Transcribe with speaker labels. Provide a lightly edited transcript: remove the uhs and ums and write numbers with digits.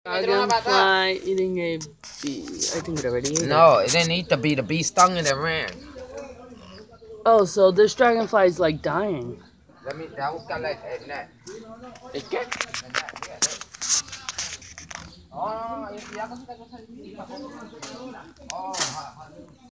Speaker 1: Dragonfly eating a bee. I think it already ate it.
Speaker 2: No, it didn't eat the bee. The bee stung it and ran.
Speaker 1: Oh, so this dragonfly is like dying.
Speaker 2: That was got like a net.
Speaker 1: ¿Es qué?
Speaker 2: Oh, no, no, ya casi te cosa. Oh,